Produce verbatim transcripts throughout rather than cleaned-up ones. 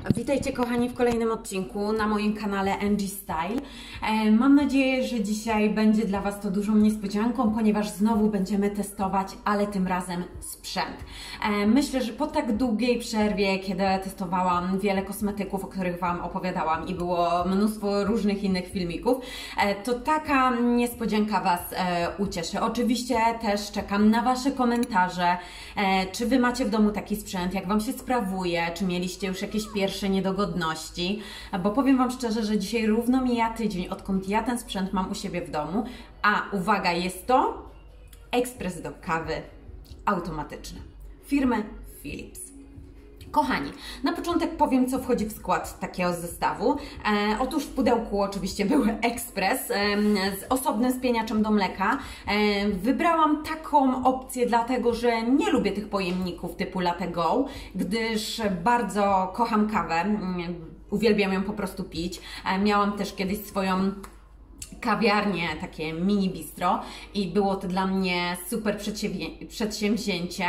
Witajcie kochani w kolejnym odcinku na moim kanale Angie Style. E, mam nadzieję, że dzisiaj będzie dla Was to dużą niespodzianką, ponieważ znowu będziemy testować, ale tym razem sprzęt. E, myślę, że po tak długiej przerwie, kiedy testowałam wiele kosmetyków, o których Wam opowiadałam i było mnóstwo różnych innych filmików, e, to taka niespodzianka Was e, ucieszy. Oczywiście też czekam na Wasze komentarze, e, czy Wy macie w domu taki sprzęt, jak Wam się sprawuje, czy mieliście już jakieś pierwsze niedogodności, bo powiem Wam szczerze, że dzisiaj równo mija tydzień, odkąd ja ten sprzęt mam u siebie w domu, a uwaga, jest to ekspres do kawy automatyczny firmy Philips. Kochani, na początek powiem, co wchodzi w skład takiego zestawu. E, otóż w pudełku oczywiście był ekspres e, z osobnym spieniaczem do mleka. E, wybrałam taką opcję dlatego, że nie lubię tych pojemników typu Latte Go, gdyż bardzo kocham kawę, uwielbiam ją po prostu pić. E, miałam też kiedyś swoją kawiarnię, takie mini bistro i było to dla mnie super przedsięwzięcie.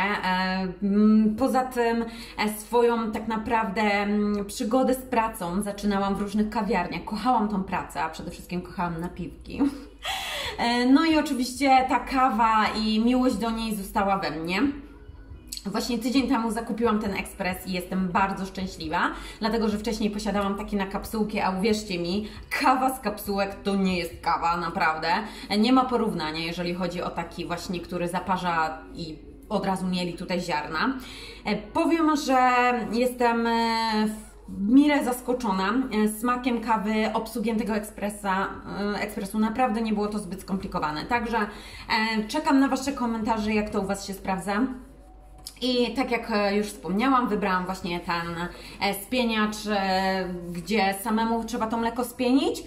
Poza tym swoją tak naprawdę przygodę z pracą zaczynałam w różnych kawiarniach. Kochałam tą pracę, a przede wszystkim kochałam napiwki. No i oczywiście ta kawa i miłość do niej została we mnie. Właśnie tydzień temu zakupiłam ten ekspres i jestem bardzo szczęśliwa, dlatego że wcześniej posiadałam takie na kapsułki, a uwierzcie mi, kawa z kapsułek to nie jest kawa, naprawdę. Nie ma porównania, jeżeli chodzi o taki właśnie, który zaparza i od razu mieli tutaj ziarna. Powiem, że jestem mile zaskoczona smakiem kawy, obsługiem tego ekspresa, ekspresu. Naprawdę nie było to zbyt skomplikowane. Także czekam na Wasze komentarze, jak to u Was się sprawdza. I tak jak już wspomniałam, wybrałam właśnie ten spieniacz, gdzie samemu trzeba to mleko spienić,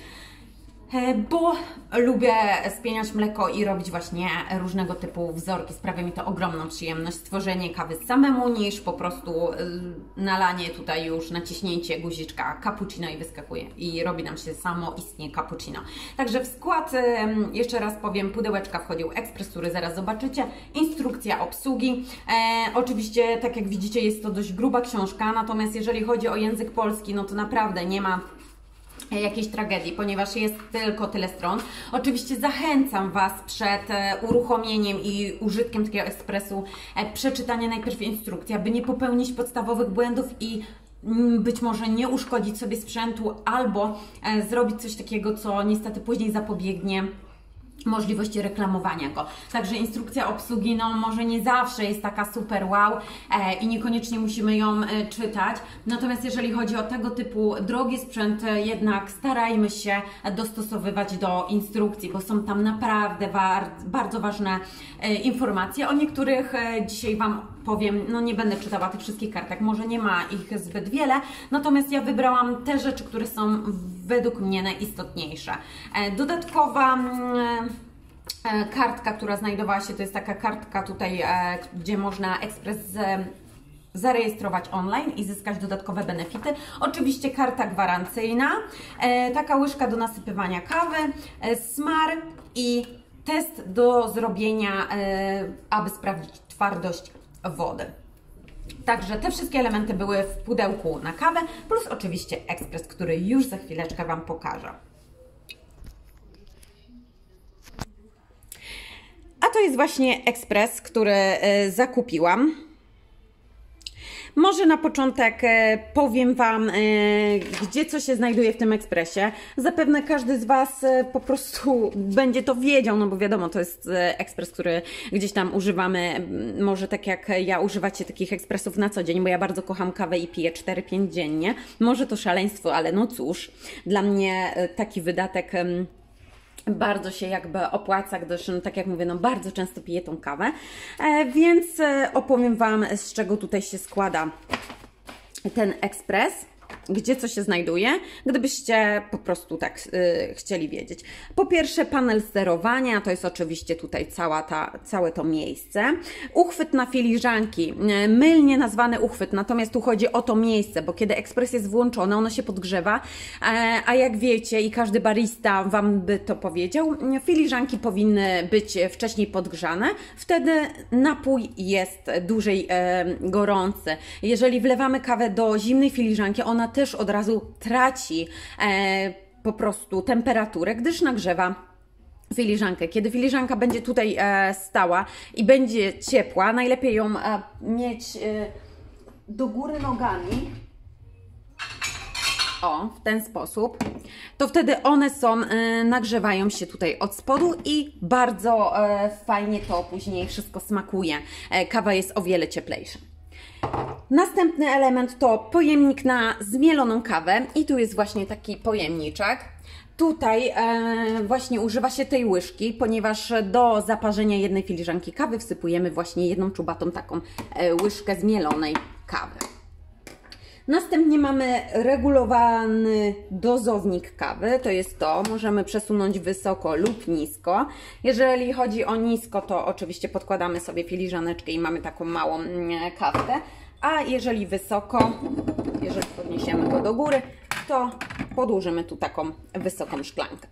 bo lubię spieniać mleko i robić właśnie różnego typu wzorki. Sprawia mi to ogromną przyjemność stworzenie kawy samemu, niż po prostu nalanie tutaj już, naciśnięcie guziczka cappuccino i wyskakuje i robi nam się samo istnie cappuccino. Także w skład, jeszcze raz powiem, pudełeczka wchodził ekspres, który zaraz zobaczycie, instrukcja obsługi. E, oczywiście, tak jak widzicie, jest to dość gruba książka, natomiast jeżeli chodzi o język polski, no to naprawdę nie ma jakiejś tragedii, ponieważ jest tylko tyle stron. Oczywiście zachęcam Was przed uruchomieniem i użytkiem takiego ekspresu przeczytania najpierw instrukcji, aby nie popełnić podstawowych błędów i być może nie uszkodzić sobie sprzętu albo zrobić coś takiego, co niestety później zapobiegnie możliwości reklamowania go. Także instrukcja obsługi, no może nie zawsze jest taka super wow e, i niekoniecznie musimy ją e, czytać. Natomiast jeżeli chodzi o tego typu drogi sprzęt, e, jednak starajmy się dostosowywać do instrukcji, bo są tam naprawdę bar bardzo ważne e, informacje. O niektórych e, dzisiaj Wam powiem, no nie będę czytała tych wszystkich kartek, może nie ma ich zbyt wiele, natomiast ja wybrałam te rzeczy, które są według mnie najistotniejsze. E, dodatkowa e, kartka, która znajdowała się, to jest taka kartka tutaj, e, gdzie można ekspres z, zarejestrować online i zyskać dodatkowe benefity. Oczywiście karta gwarancyjna, e, taka łyżka do nasypywania kawy, e, smar i test do zrobienia, e, aby sprawdzić twardość wody. Także te wszystkie elementy były w pudełku na kawę, plus oczywiście ekspres, który już za chwileczkę Wam pokażę. A to jest właśnie ekspres, który zakupiłam. Może na początek powiem Wam, gdzie co się znajduje w tym ekspresie. Zapewne każdy z Was po prostu będzie to wiedział, no bo wiadomo, to jest ekspres, który gdzieś tam używamy. Może tak jak ja używacie takich ekspresów na co dzień, bo ja bardzo kocham kawę i piję cztery pięć dziennie. Może to szaleństwo, ale no cóż, dla mnie taki wydatek bardzo się jakby opłaca, gdyż, no, tak jak mówię, no bardzo często piję tą kawę, e, więc e, opowiem Wam, z czego tutaj się składa ten ekspres, gdzie co się znajduje, gdybyście po prostu tak y, chcieli wiedzieć. Po pierwsze panel sterowania, to jest oczywiście tutaj cała ta, całe to miejsce. Uchwyt na filiżanki, mylnie nazwany uchwyt, natomiast tu chodzi o to miejsce, bo kiedy ekspres jest włączony, ono się podgrzewa, a jak wiecie i każdy barista Wam by to powiedział, filiżanki powinny być wcześniej podgrzane, wtedy napój jest dłużej e, gorący. Jeżeli wlewamy kawę do zimnej filiżanki, ona też od razu traci e, po prostu temperaturę, gdyż nagrzewa filiżankę. Kiedy filiżanka będzie tutaj e, stała i będzie ciepła, najlepiej ją e, mieć e, do góry nogami. O, w ten sposób. To wtedy one są, e, nagrzewają się tutaj od spodu i bardzo e, fajnie to później wszystko smakuje. E, kawa jest o wiele cieplejsza. Następny element to pojemnik na zmieloną kawę i tu jest właśnie taki pojemniczek. Tutaj e, właśnie używa się tej łyżki, ponieważ do zaparzenia jednej filiżanki kawy wsypujemy właśnie jedną czubatą taką e, łyżkę zmielonej kawy. Następnie mamy regulowany dozownik kawy, to jest to, możemy przesunąć wysoko lub nisko. Jeżeli chodzi o nisko, to oczywiście podkładamy sobie filiżaneczkę i mamy taką małą kawkę, a jeżeli wysoko, jeżeli podniesiemy go do góry, to podłożymy tu taką wysoką szklankę.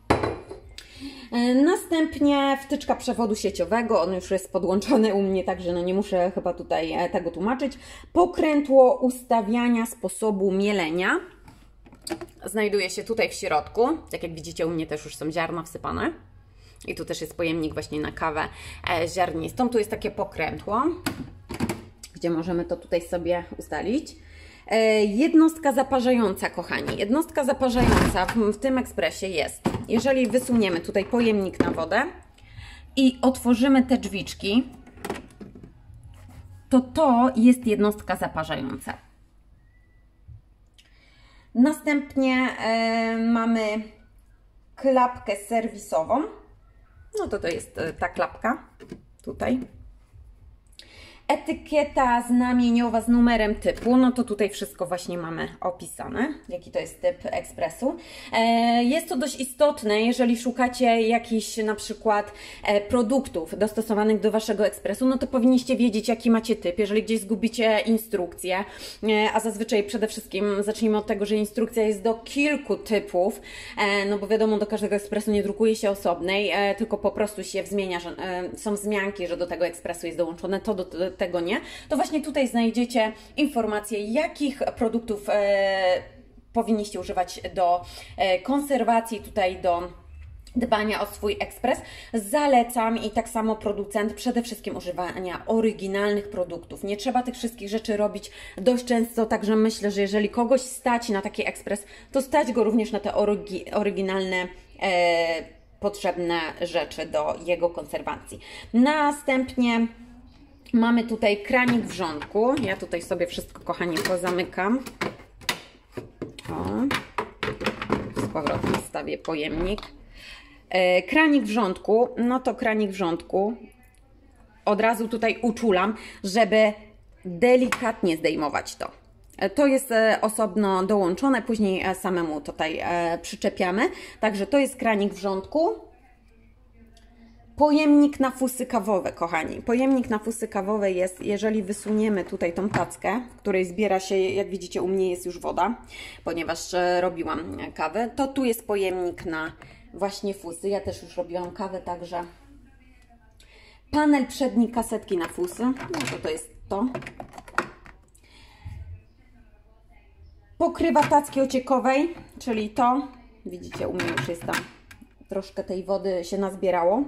Następnie wtyczka przewodu sieciowego, on już jest podłączony u mnie, także no nie muszę chyba tutaj tego tłumaczyć. Pokrętło ustawiania sposobu mielenia znajduje się tutaj w środku, tak jak widzicie u mnie też już są ziarna wsypane. I tu też jest pojemnik właśnie na kawę ziarnistą, tu jest takie pokrętło, gdzie możemy to tutaj sobie ustalić. Jednostka zaparzająca, kochani. Jednostka zaparzająca w, w tym ekspresie jest, jeżeli wysuniemy tutaj pojemnik na wodę i otworzymy te drzwiczki, to to jest jednostka zaparzająca. Następnie e, mamy klapkę serwisową. No to to jest ta klapka tutaj. Etykieta znamieniowa z numerem typu, no to tutaj wszystko właśnie mamy opisane, jaki to jest typ ekspresu. Jest to dość istotne, jeżeli szukacie jakichś na przykład produktów dostosowanych do Waszego ekspresu, no to powinniście wiedzieć, jaki macie typ. Jeżeli gdzieś zgubicie instrukcję, a zazwyczaj przede wszystkim zacznijmy od tego, że instrukcja jest do kilku typów, no bo wiadomo, do każdego ekspresu nie drukuje się osobnej, tylko po prostu się zmienia, że są wzmianki, że do tego ekspresu jest dołączone to, do tego nie, to właśnie tutaj znajdziecie informacje, jakich produktów e, powinniście używać do e, konserwacji, tutaj do dbania o swój ekspres. Zalecam i tak samo producent przede wszystkim używania oryginalnych produktów. Nie trzeba tych wszystkich rzeczy robić dość często, także myślę, że jeżeli kogoś stać na taki ekspres, to stać go również na te orygi, oryginalne e, potrzebne rzeczy do jego konserwacji. Następnie mamy tutaj kranik wrzątku. Ja tutaj sobie wszystko, kochani, pozamykam. O. Z powrotem wstawię pojemnik. E, kranik wrzątku, no to kranik wrzątku od razu tutaj uczulam, żeby delikatnie zdejmować to. E, to jest e, osobno dołączone, później e, samemu tutaj e, przyczepiamy. Także to jest kranik wrzątku. Pojemnik na fusy kawowe, kochani. Pojemnik na fusy kawowe jest, jeżeli wysuniemy tutaj tą tackę, w której zbiera się, jak widzicie, u mnie jest już woda, ponieważ robiłam kawę, to tu jest pojemnik na właśnie fusy. Ja też już robiłam kawę, także panel przedni kasetki na fusy, no to to jest to. Pokrywa tacki ociekowej, czyli to, widzicie, u mnie już jest tam troszkę tej wody się nazbierało.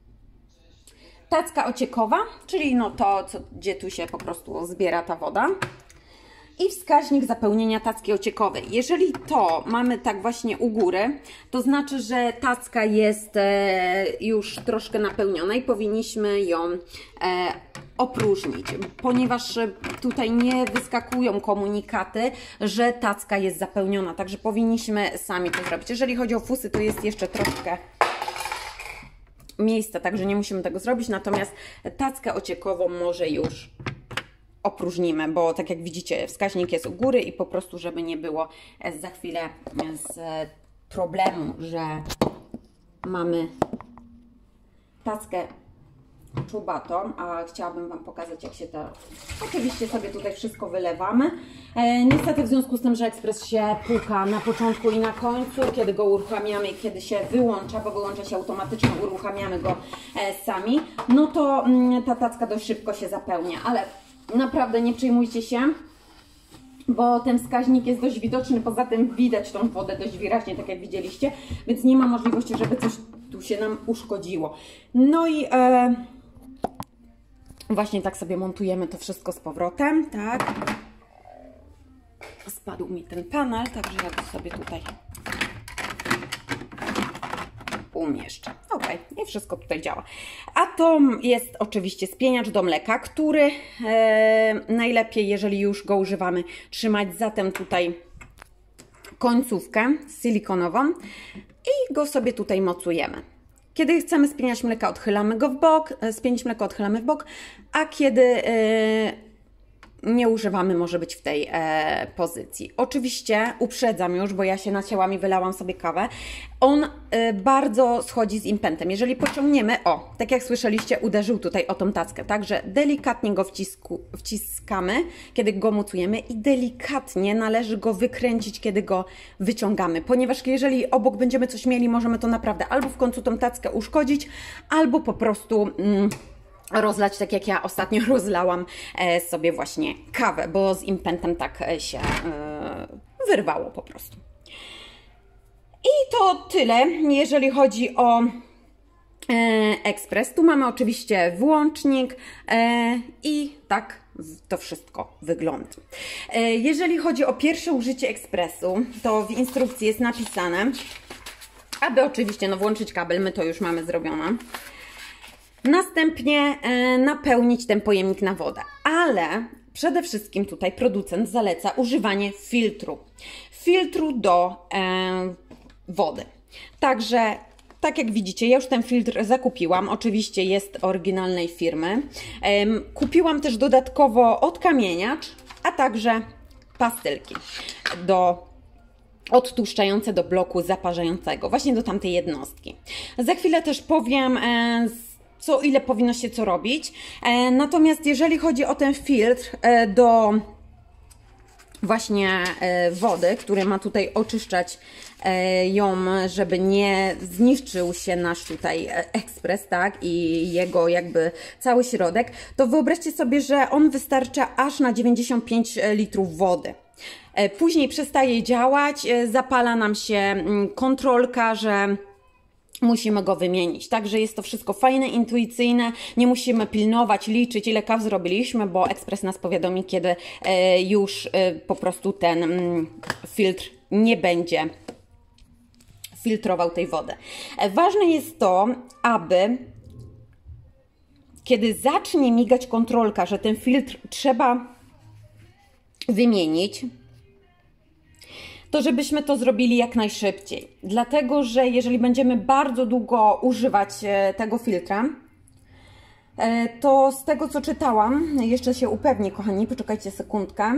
Tacka ociekowa, czyli no to, co, gdzie tu się po prostu zbiera ta woda. I wskaźnik zapełnienia tacki ociekowej. Jeżeli to mamy tak właśnie u góry, to znaczy, że tacka jest e, już troszkę napełniona i powinniśmy ją e, opróżnić, ponieważ tutaj nie wyskakują komunikaty, że tacka jest zapełniona, także powinniśmy sami to zrobić. Jeżeli chodzi o fusy, to jest jeszcze troszkę miejsca, także nie musimy tego zrobić, natomiast tackę ociekową może już opróżnimy, bo tak jak widzicie, wskaźnik jest u góry i po prostu, żeby nie było za chwilę z problemu, że mamy tackę czubatą, a chciałabym Wam pokazać, jak się to... Oczywiście sobie tutaj wszystko wylewamy. E, niestety w związku z tym, że ekspres się puka na początku i na końcu, kiedy go uruchamiamy i kiedy się wyłącza, bo wyłącza się automatycznie, uruchamiamy go e, sami, no to mm, ta tacka dość szybko się zapełnia, ale naprawdę nie przejmujcie się. bo ten wskaźnik jest dość widoczny, poza tym widać tą wodę dość wyraźnie, tak jak widzieliście, więc nie ma możliwości, żeby coś tu się nam uszkodziło. No i e, właśnie tak sobie montujemy to wszystko z powrotem, tak. Spadł mi ten panel, także ja go sobie tutaj umieszczę. Ok, i wszystko tutaj działa. A to jest oczywiście spieniacz do mleka, który e, najlepiej, jeżeli już go używamy, trzymać zatem tutaj końcówkę silikonową i go sobie tutaj mocujemy. Kiedy chcemy spieniać mleka, odchylamy go w bok, spienić mleko odchylamy w bok, a kiedy e, nie używamy, może być w tej e, pozycji. Oczywiście uprzedzam już, bo ja się nacięłam i wylałam sobie kawę. On e, bardzo schodzi z impentem. Jeżeli pociągniemy, o, tak jak słyszeliście, uderzył tutaj o tą tackę. Także delikatnie go wcisku, wciskamy, kiedy go mocujemy i delikatnie należy go wykręcić, kiedy go wyciągamy. Ponieważ jeżeli obok będziemy coś mieli, możemy to naprawdę albo w końcu tą tackę uszkodzić, albo po prostu Mm, rozlać, tak jak ja ostatnio rozlałam e, sobie właśnie kawę, bo z impentem tak się e, wyrwało po prostu. I to tyle, jeżeli chodzi o e, ekspres. Tu mamy oczywiście włącznik e, i tak to wszystko wygląda. E, jeżeli chodzi o pierwsze użycie ekspresu, to w instrukcji jest napisane, aby oczywiście no, włączyć kabel, my to już mamy zrobione. Następnie e, napełnić ten pojemnik na wodę, ale przede wszystkim tutaj producent zaleca używanie filtru, filtru do e, wody. Także tak jak widzicie, ja już ten filtr zakupiłam, oczywiście jest oryginalnej firmy. E, kupiłam też dodatkowo odkamieniacz, a także pastylki do odtłuszczające do bloku zaparzającego, właśnie do tamtej jednostki. Za chwilę też powiem e, co ile powinno się co robić. E, natomiast jeżeli chodzi o ten filtr e, do właśnie e, wody, który ma tutaj oczyszczać e, ją, żeby nie zniszczył się nasz tutaj ekspres, tak, i jego jakby cały środek, to wyobraźcie sobie, że on wystarcza aż na dziewięćdziesiąt pięć litrów wody. E, później przestaje działać, e, zapala nam się m, kontrolka, że musimy go wymienić. Także jest to wszystko fajne, intuicyjne, nie musimy pilnować, liczyć, ile kaw zrobiliśmy, bo ekspres nas powiadomi, kiedy e, już e, po prostu ten mm, filtr nie będzie filtrował tej wody. E, ważne jest to, aby kiedy zacznie migać kontrolka, że ten filtr trzeba wymienić, to żebyśmy to zrobili jak najszybciej. Dlatego, że jeżeli będziemy bardzo długo używać tego filtra, to z tego co czytałam, jeszcze się upewnię, kochani, poczekajcie sekundkę.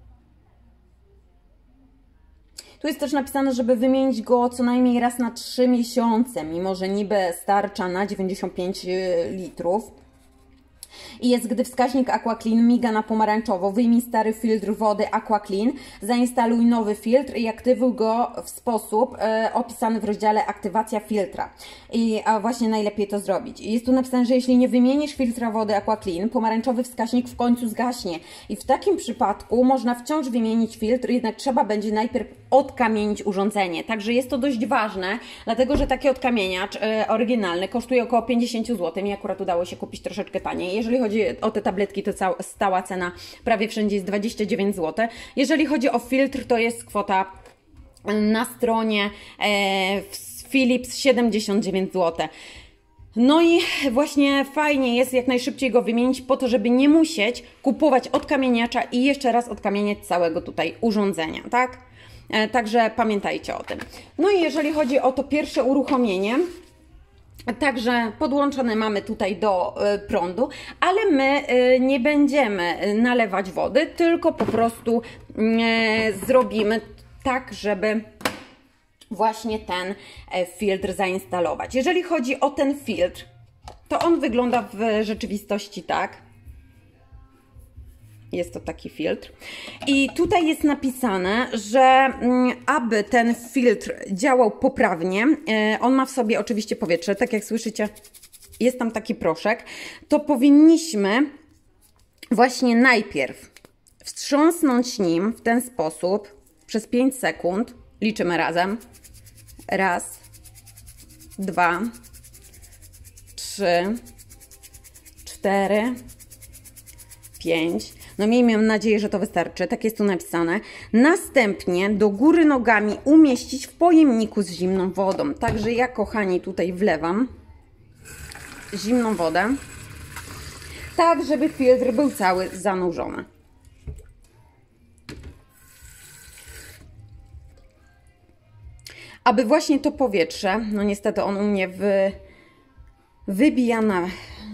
Tu jest też napisane, żeby wymienić go co najmniej raz na trzy miesiące, mimo że niby starcza na dziewięćdziesiąt pięć litrów. I jest, gdy wskaźnik AquaClean miga na pomarańczowo, wyjmij stary filtr wody AquaClean, zainstaluj nowy filtr i aktywuj go w sposób e, opisany w rozdziale aktywacja filtra. I a właśnie najlepiej to zrobić. I jest tu napisane, że jeśli nie wymienisz filtra wody AquaClean, pomarańczowy wskaźnik w końcu zgaśnie. I w takim przypadku można wciąż wymienić filtr, jednak trzeba będzie najpierw odkamienić urządzenie. Także jest to dość ważne, dlatego że taki odkamieniacz e, oryginalny kosztuje około pięćdziesiąt złotych. Mi akurat udało się kupić troszeczkę taniej. Jeżeli chodzi o te tabletki, to cała, stała cena prawie wszędzie jest dwadzieścia dziewięć złotych. Jeżeli chodzi o filtr, to jest kwota na stronie e, Philips siedemdziesiąt dziewięć złotych. No i właśnie fajnie jest jak najszybciej go wymienić po to, żeby nie musieć kupować odkamieniacza i jeszcze raz odkamieniać całego tutaj urządzenia, tak? E, także pamiętajcie o tym. No i jeżeli chodzi o to pierwsze uruchomienie, także podłączone mamy tutaj do y, prądu, ale my y, nie będziemy nalewać wody, tylko po prostu y, zrobimy tak, żeby właśnie ten y, filtr zainstalować. Jeżeli chodzi o ten filtr, to on wygląda w rzeczywistości tak. Jest to taki filtr. I tutaj jest napisane, że aby ten filtr działał poprawnie, on ma w sobie oczywiście powietrze, tak jak słyszycie, jest tam taki proszek, to powinniśmy właśnie najpierw wstrząsnąć nim w ten sposób przez pięć sekund. Liczymy razem. Raz, dwa, trzy, cztery, pięć. No miejmy nadzieję, że to wystarczy. Tak jest tu napisane. Następnie do góry nogami umieścić w pojemniku z zimną wodą. Także ja, kochani, tutaj wlewam zimną wodę, tak żeby filtr był cały zanurzony. Aby właśnie to powietrze, no niestety on u mnie wy, wybija na...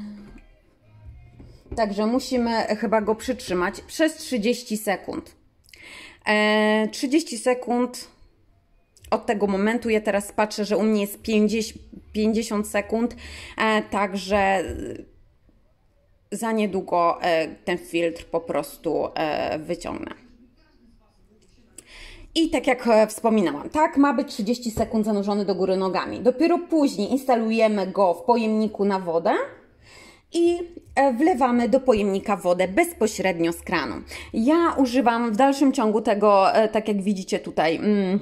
Także musimy chyba go przytrzymać przez trzydzieści sekund. E, trzydzieści sekund od tego momentu. Ja teraz patrzę, że u mnie jest pięćdziesiąt sekund, e, także za niedługo e, ten filtr po prostu e, wyciągnę. I tak jak wspominałam, tak, ma być trzydzieści sekund zanurzony do góry nogami. Dopiero później instalujemy go w pojemniku na wodę i wlewamy do pojemnika wodę bezpośrednio z kranu. Ja używam w dalszym ciągu tego, tak jak widzicie tutaj, mm,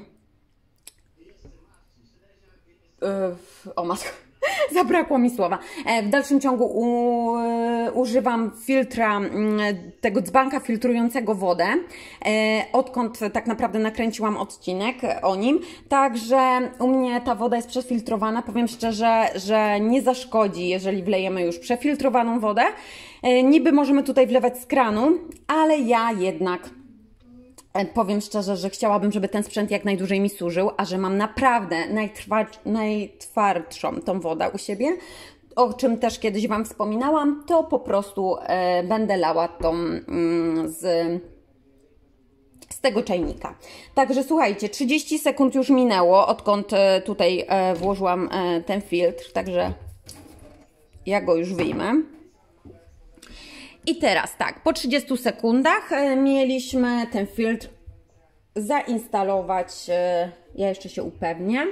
yy, o matko, zabrakło mi słowa. W dalszym ciągu u, używam filtra, tego dzbanka filtrującego wodę, odkąd tak naprawdę nakręciłam odcinek o nim. Także u mnie ta woda jest przefiltrowana. Powiem szczerze, że nie zaszkodzi, jeżeli wlejemy już przefiltrowaną wodę. Niby możemy tutaj wlewać z kranu, ale ja jednak powiem szczerze, że chciałabym, żeby ten sprzęt jak najdłużej mi służył, a że mam naprawdę najtrwacz, najtwardszą tą wodę u siebie, o czym też kiedyś Wam wspominałam, to po prostu e, będę lała tą mm, z, z tego czajnika. Także słuchajcie, trzydzieści sekund już minęło, odkąd e, tutaj e, włożyłam e, ten filtr, także ja go już wyjmę. I teraz tak, po trzydziestu sekundach mieliśmy ten filtr zainstalować. Ja jeszcze się upewnię.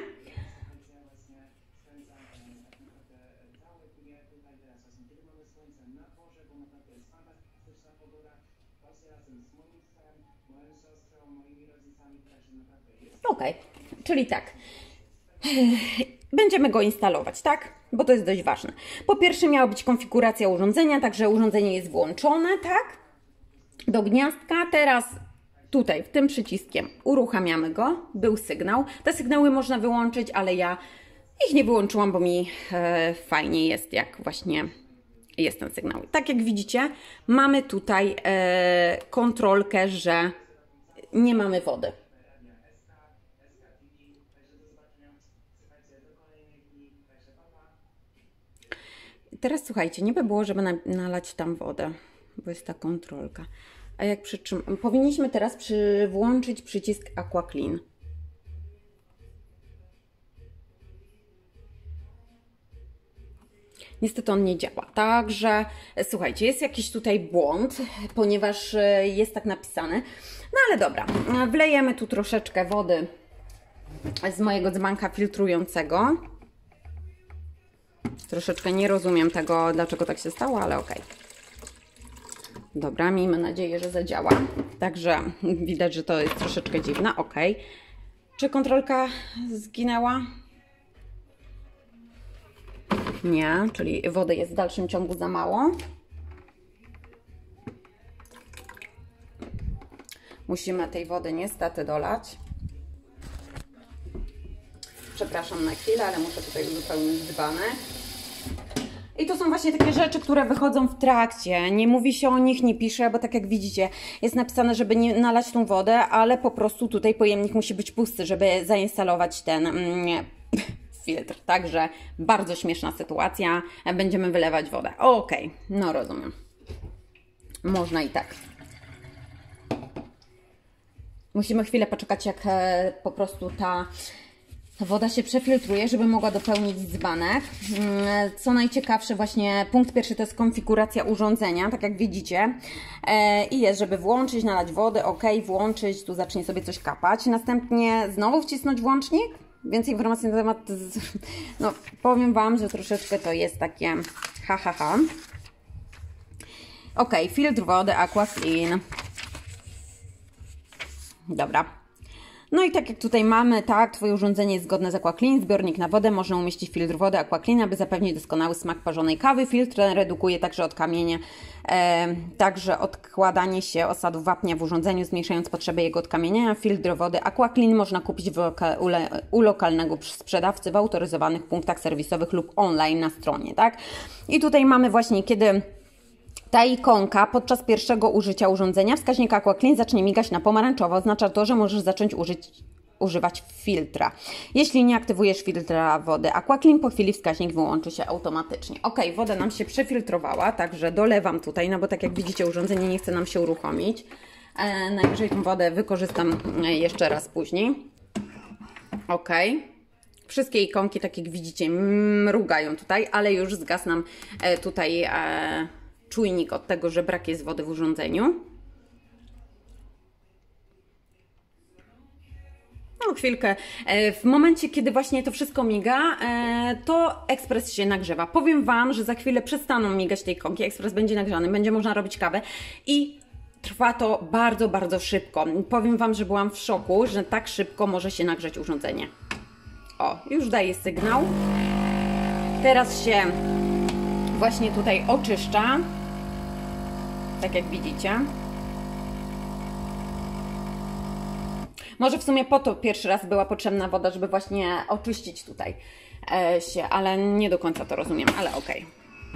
Ok, czyli tak. Będziemy go instalować, tak? Bo to jest dość ważne. Po pierwsze miała być konfiguracja urządzenia, także urządzenie jest włączone, tak? Do gniazdka. Teraz tutaj, w tym przyciskiem uruchamiamy go. Był sygnał. Te sygnały można wyłączyć, ale ja ich nie wyłączyłam, bo mi e, fajnie jest, jak właśnie jest ten sygnał. Tak jak widzicie, mamy tutaj e, kontrolkę, że nie mamy wody. Teraz słuchajcie, nie by było, żeby na, nalać tam wodę, bo jest ta kontrolka. A jak przytrzym... Powinniśmy teraz przy... włączyć przycisk Aqua Clean. Niestety on nie działa. Także słuchajcie, jest jakiś tutaj błąd, ponieważ jest tak napisane. No ale dobra, wlejemy tu troszeczkę wody z mojego dzbanka filtrującego. Troszeczkę nie rozumiem tego, dlaczego tak się stało, ale okej. Dobra, miejmy nadzieję, że zadziała. Także widać, że to jest troszeczkę dziwne. Ok. Czy kontrolka zginęła? Nie, czyli wody jest w dalszym ciągu za mało. Musimy tej wody niestety dolać. Przepraszam na chwilę, ale muszę tutaj uzupełnić dzbanek. I to są właśnie takie rzeczy, które wychodzą w trakcie. Nie mówi się o nich, nie pisze, bo tak jak widzicie, jest napisane, żeby nie nalać tą wodę, ale po prostu tutaj pojemnik musi być pusty, żeby zainstalować ten mm, filtr. Także bardzo śmieszna sytuacja. Będziemy wylewać wodę. Okej, okay, no rozumiem. Można i tak. Musimy chwilę poczekać, jak e, po prostu ta... Ta woda się przefiltruje, żeby mogła dopełnić dzbanek. Co najciekawsze, właśnie punkt pierwszy to jest konfiguracja urządzenia, tak jak widzicie. I jest, żeby włączyć, nalać wodę, ok, włączyć, tu zacznie sobie coś kapać. Następnie znowu wcisnąć włącznik. Więcej informacji na temat, no powiem Wam, że troszeczkę to jest takie ha ha ha. Ok, filtr wody Aqua Clean. Dobra. No i tak jak tutaj mamy, tak, Twoje urządzenie jest zgodne z AquaClean, zbiornik na wodę, można umieścić filtr wody AquaClean, aby zapewnić doskonały smak parzonej kawy. Filtr redukuje także odkamienie, e, także odkładanie się osadów wapnia w urządzeniu, zmniejszając potrzebę jego odkamieniania. Filtr wody AquaClean można kupić w loka, ule, u lokalnego sprzedawcy w autoryzowanych punktach serwisowych lub online na stronie, tak. I tutaj mamy właśnie, kiedy ta ikonka podczas pierwszego użycia urządzenia, wskaźnik AquaClean zacznie migać na pomarańczowo. Oznacza to, że możesz zacząć użyć, używać filtra. Jeśli nie aktywujesz filtra wody AquaClean, po chwili wskaźnik wyłączy się automatycznie. Ok, woda nam się przefiltrowała, także dolewam tutaj, no bo tak jak widzicie, urządzenie nie chce nam się uruchomić. E, najwyżej tą wodę wykorzystam jeszcze raz później. Ok. Wszystkie ikonki, tak jak widzicie, mrugają tutaj, ale już zgasł nam e, tutaj... E, czujnik od tego, że brak jest wody w urządzeniu. No, chwilkę. W momencie, kiedy właśnie to wszystko miga, to ekspres się nagrzewa. Powiem Wam, że za chwilę przestaną migać te ikonki, ekspres będzie nagrzany, będzie można robić kawę i trwa to bardzo, bardzo szybko. Powiem Wam, że byłam w szoku, że tak szybko może się nagrzać urządzenie. O, już daje sygnał. Teraz się właśnie tutaj oczyszcza. Tak jak widzicie. Może w sumie po to pierwszy raz była potrzebna woda, żeby właśnie oczyścić tutaj e, się, ale nie do końca to rozumiem, ale okej.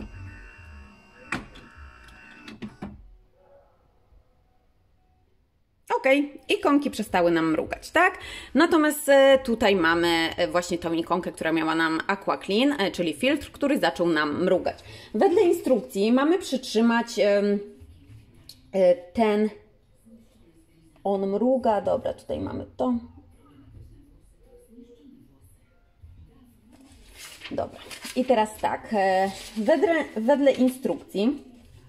Ok, ikonki przestały nam mrugać, tak? Natomiast e, tutaj mamy właśnie tą ikonkę, która miała nam AquaClean, e, czyli filtr, który zaczął nam mrugać. Wedle instrukcji mamy przytrzymać e, e, ten... On mruga, dobra, tutaj mamy to. Dobra, i teraz tak, e, wedle, wedle instrukcji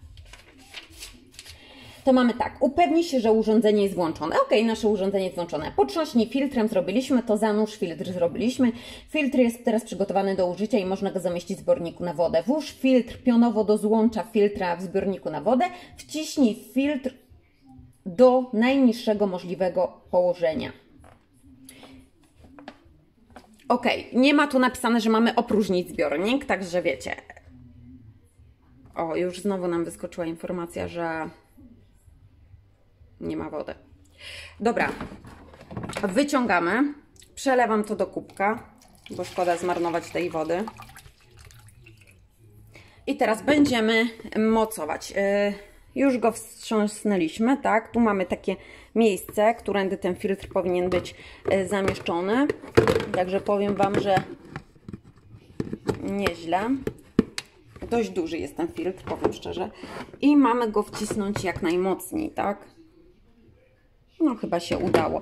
to mamy tak, upewnij się, że urządzenie jest włączone. Ok, nasze urządzenie jest włączone. Potrząśnij filtrem, zrobiliśmy to, zanurz filtr, zrobiliśmy. Filtr jest teraz przygotowany do użycia i można go zamieścić w zbiorniku na wodę. Włóż filtr pionowo do złącza filtra w zbiorniku na wodę. Wciśnij filtr do najniższego możliwego położenia. Ok, nie ma tu napisane, że mamy opróżnić zbiornik, także wiecie. O, już znowu nam wyskoczyła informacja, że nie ma wody. Dobra, wyciągamy, przelewam to do kubka, bo szkoda zmarnować tej wody. I teraz będziemy mocować. Już go wstrząsnęliśmy, tak? Tu mamy takie miejsce, którędy ten filtr powinien być zamieszczony. Także powiem Wam, że nieźle. Dość duży jest ten filtr, powiem szczerze. I mamy go wcisnąć jak najmocniej, tak? No chyba się udało.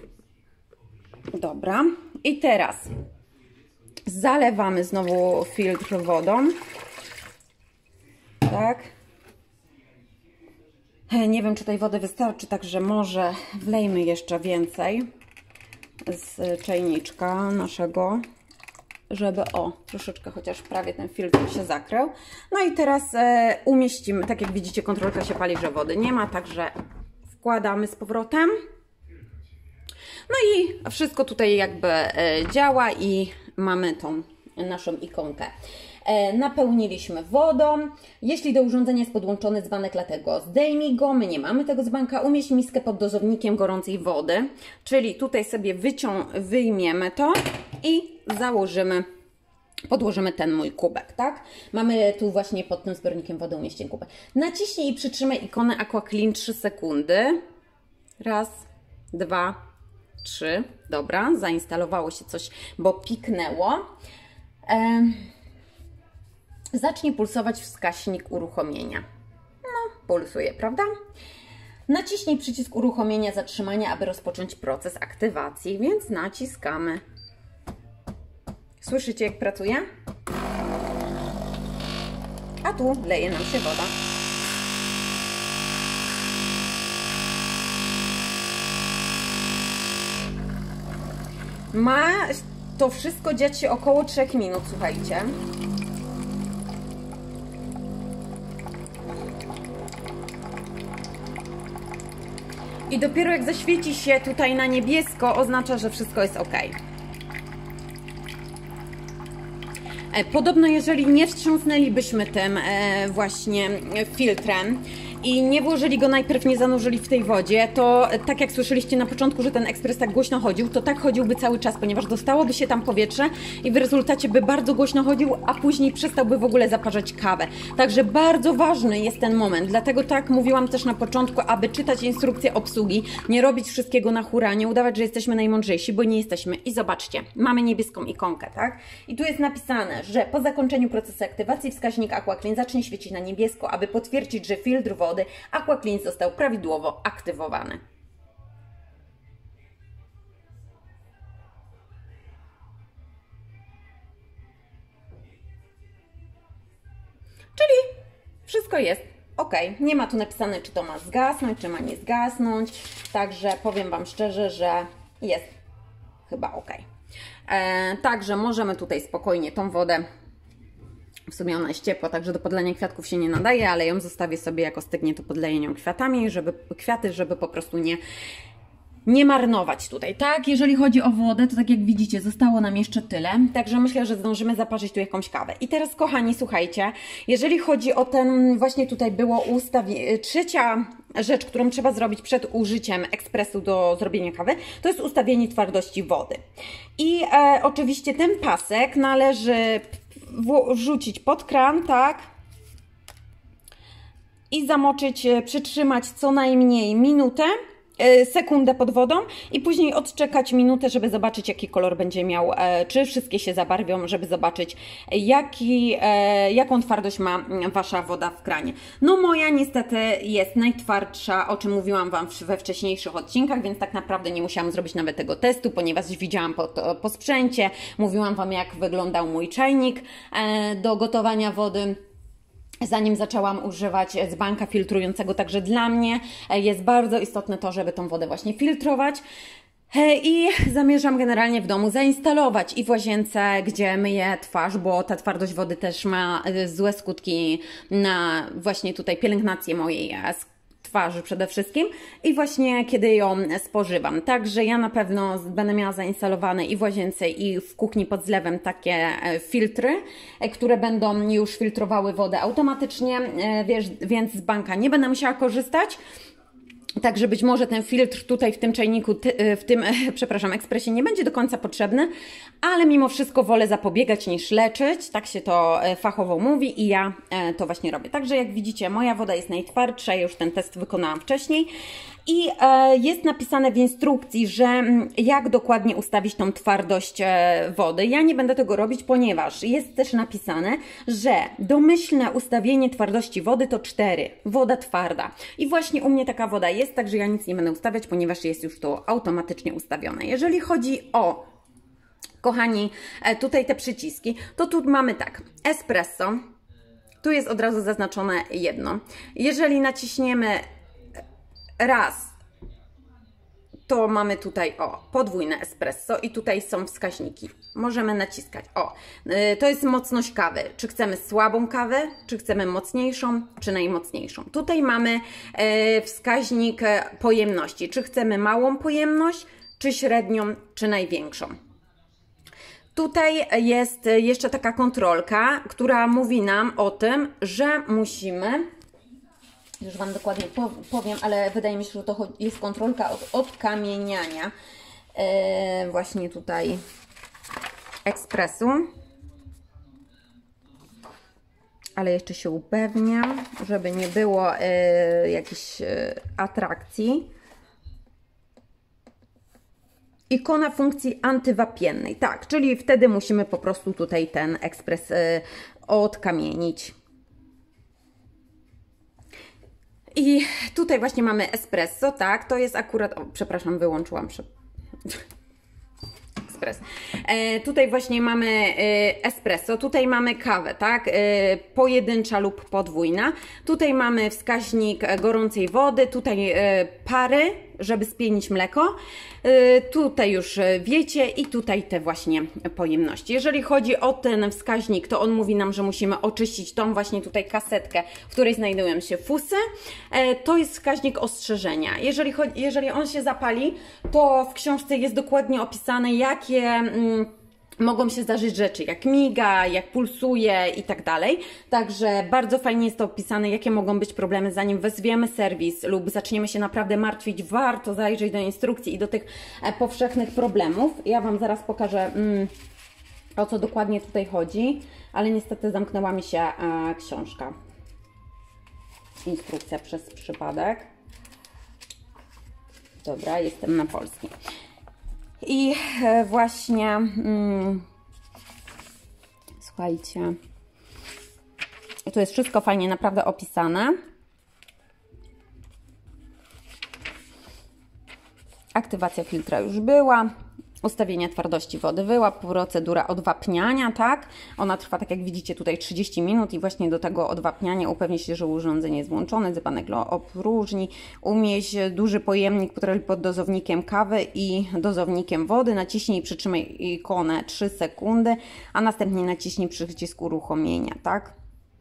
Dobra. I teraz zalewamy znowu filtr wodą. Tak. Nie wiem, czy tej wody wystarczy, także może wlejmy jeszcze więcej z czajniczka naszego, żeby o, troszeczkę chociaż prawie ten filtr się zakrył. No i teraz e, umieścimy, tak jak widzicie, kontrolka się pali, że wody nie ma, także wkładamy z powrotem. No i wszystko tutaj jakby e, działa i mamy tą naszą ikonkę. E, napełniliśmy wodą. Jeśli do urządzenia jest podłączony dzbanek, dlatego zdejmij go. My nie mamy tego dzbanka. Umieść miskę pod dozownikiem gorącej wody, czyli tutaj sobie wycią wyjmiemy to i założymy, podłożymy ten mój kubek, tak? Mamy tu właśnie pod tym zbiornikiem wody umieścić kubek. Naciśnij i przytrzymaj ikonę AquaClean trzy sekundy. Raz, dwa, trzy. Dobra, zainstalowało się coś, bo piknęło. E Zacznie pulsować wskaźnik uruchomienia. No, pulsuje, prawda? Naciśnij przycisk uruchomienia zatrzymania, aby rozpocząć proces aktywacji, więc naciskamy. Słyszycie, jak pracuje? A tu leje nam się woda. Ma to wszystko dziać się około trzech minut, słuchajcie. I dopiero jak zaświeci się tutaj na niebiesko, oznacza, że wszystko jest ok. Podobno jeżeli nie wstrząsnęlibyśmy tym e, właśnie filtrem i nie włożyli go najpierw, nie zanurzyli w tej wodzie, to tak jak słyszeliście na początku, że ten ekspres tak głośno chodził, to tak chodziłby cały czas, ponieważ dostałoby się tam powietrze i w rezultacie by bardzo głośno chodził, a później przestałby w ogóle zaparzać kawę. Także bardzo ważny jest ten moment, dlatego tak mówiłam też na początku, aby czytać instrukcję obsługi, nie robić wszystkiego na hura, nie udawać, że jesteśmy najmądrzejsi, bo nie jesteśmy. I zobaczcie, mamy niebieską ikonkę, tak? I tu jest napisane, że po zakończeniu procesu aktywacji wskaźnik AquaClean zacznie świecić na niebiesko, aby potwierdzić, że filtr wody AquaClean został prawidłowo aktywowany. Czyli wszystko jest ok. Nie ma tu napisane, czy to ma zgasnąć, czy ma nie zgasnąć. Także powiem Wam szczerze, że jest chyba ok. E, także możemy tutaj spokojnie tą wodę, w sumie ona jest ciepła, także do podlenia kwiatków się nie nadaje, ale ją zostawię sobie, jak ostygnie, to podleję nią kwiatami, żeby kwiaty, żeby po prostu nie, nie marnować tutaj, tak? Jeżeli chodzi o wodę, to tak jak widzicie, zostało nam jeszcze tyle, także myślę, że zdążymy zaparzyć tu jakąś kawę. I teraz, kochani, słuchajcie, jeżeli chodzi o ten, właśnie tutaj było ustawienie, trzecia rzecz, którą trzeba zrobić przed użyciem ekspresu do zrobienia kawy, to jest ustawienie twardości wody. I e, oczywiście ten pasek należy wrzucić pod kran, tak? I zamoczyć, przytrzymać co najmniej minutę, sekundę pod wodą i później odczekać minutę, żeby zobaczyć, jaki kolor będzie miał, czy wszystkie się zabarwią, żeby zobaczyć, jaki, jaką twardość ma Wasza woda w kranie. No moja niestety jest najtwardsza, o czym mówiłam Wam we wcześniejszych odcinkach, więc tak naprawdę nie musiałam zrobić nawet tego testu, ponieważ widziałam po, po sprzęcie, mówiłam Wam, jak wyglądał mój czajnik do gotowania wody, zanim zaczęłam używać dzbanka filtrującego. Także dla mnie jest bardzo istotne to, żeby tą wodę właśnie filtrować. I zamierzam generalnie w domu zainstalować i w łazience, gdzie myję twarz, bo ta twardość wody też ma złe skutki na właśnie tutaj pielęgnację mojej twarzy przede wszystkim i właśnie kiedy ją spożywam. Także ja na pewno będę miała zainstalowane i w łazience, i w kuchni pod zlewem takie filtry, które będą już filtrowały wodę automatycznie, wiesz, więc z banka nie będę musiała korzystać. Także być może ten filtr tutaj w tym czajniku, w tym, przepraszam, ekspresie nie będzie do końca potrzebny, ale mimo wszystko wolę zapobiegać niż leczyć, tak się to fachowo mówi i ja to właśnie robię. Także jak widzicie, moja woda jest najtwardsza, ja już ten test wykonałam wcześniej i jest napisane w instrukcji, że jak dokładnie ustawić tą twardość wody. Ja nie będę tego robić, ponieważ jest też napisane, że domyślne ustawienie twardości wody to cztery, woda twarda. I właśnie u mnie taka woda jest, także ja nic nie będę ustawiać, ponieważ jest już to automatycznie ustawione. Jeżeli chodzi o, kochani, tutaj te przyciski, to tu mamy tak, espresso, tu jest od razu zaznaczone jedno. Jeżeli naciśniemy raz, to mamy tutaj, o, podwójne espresso i tutaj są wskaźniki. Możemy naciskać. O, to jest mocność kawy. Czy chcemy słabą kawę, czy chcemy mocniejszą, czy najmocniejszą. Tutaj mamy wskaźnik pojemności. Czy chcemy małą pojemność, czy średnią, czy największą. Tutaj jest jeszcze taka kontrolka, która mówi nam o tym, że musimy... Już Wam dokładnie powiem, ale wydaje mi się, że to jest kontrolka od odkamieniania yy, właśnie tutaj ekspresu. Ale jeszcze się upewniam, żeby nie było yy, jakichś yy, atrakcji. Ikona funkcji antywapiennej. Tak, czyli wtedy musimy po prostu tutaj ten ekspres yy, odkamienić. I tutaj właśnie mamy espresso, tak, to jest akurat, o, przepraszam, wyłączyłam, prze... ekspres. E, tutaj właśnie mamy e, espresso, tutaj mamy kawę, tak, e, pojedyncza lub podwójna. Tutaj mamy wskaźnik gorącej wody, tutaj e, pary, żeby spienić mleko. Tutaj już wiecie i tutaj te właśnie pojemności. Jeżeli chodzi o ten wskaźnik, to on mówi nam, że musimy oczyścić tą właśnie tutaj kasetkę, w której znajdują się fusy. To jest wskaźnik ostrzeżenia. Jeżeli, chodzi, jeżeli on się zapali, to w książce jest dokładnie opisane, jakie mm, mogą się zdarzyć rzeczy, jak miga, jak pulsuje i tak dalej. Także bardzo fajnie jest to opisane, jakie mogą być problemy, zanim wezwiemy serwis lub zaczniemy się naprawdę martwić. Warto zajrzeć do instrukcji i do tych e, powszechnych problemów. Ja Wam zaraz pokażę, mm, o co dokładnie tutaj chodzi, ale niestety zamknęła mi się e, książka. Instrukcja przez przypadek. Dobra, jestem na polskim. I właśnie, hmm, słuchajcie, tu jest wszystko fajnie naprawdę opisane. Aktywacja filtra już była. Ustawienie twardości wody była, procedura odwapniania, tak? Ona trwa, tak jak widzicie, tutaj trzydzieści minut i właśnie do tego odwapniania upewni się, że urządzenie jest włączone, dzbanek opróżni, umieść duży pojemnik pod dozownikiem kawy i dozownikiem wody, naciśnij i przytrzymaj ikonę trzy sekundy, a następnie naciśnij przycisk uruchomienia, tak?